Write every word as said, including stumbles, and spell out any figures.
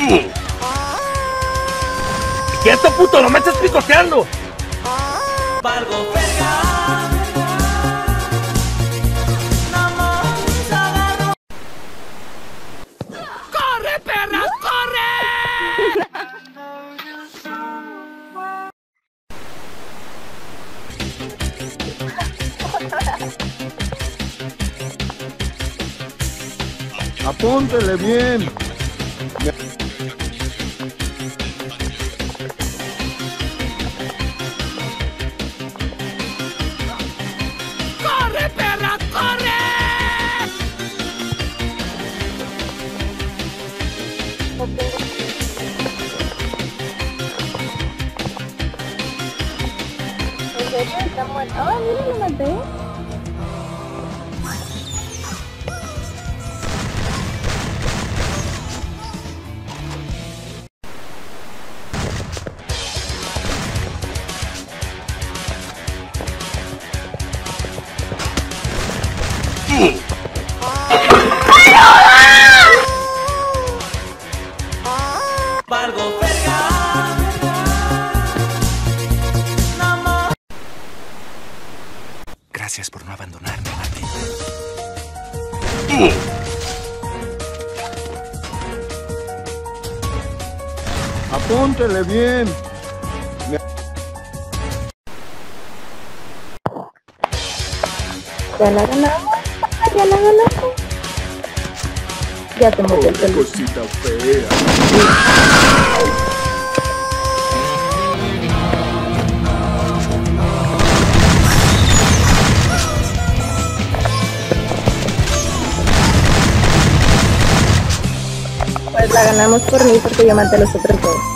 ¡Quieto, puto! ¡No me estés picoteando! Valgo verga. ¡Corre, perra! ¡Corre! Apúntele bien. ¡Corre, perra! ¡Corre! ¿En serio? ¿Está muerto? ¡Ah, mira, lo maté! Valgo verga. Gracias por no abandonarme, Martín. Apúntele bien. Ya la ganamos. Ya la ganamos. Ya te morí el pelo. Cosita fea. Pues la ganamos por mí porque yo maté a los otros dos.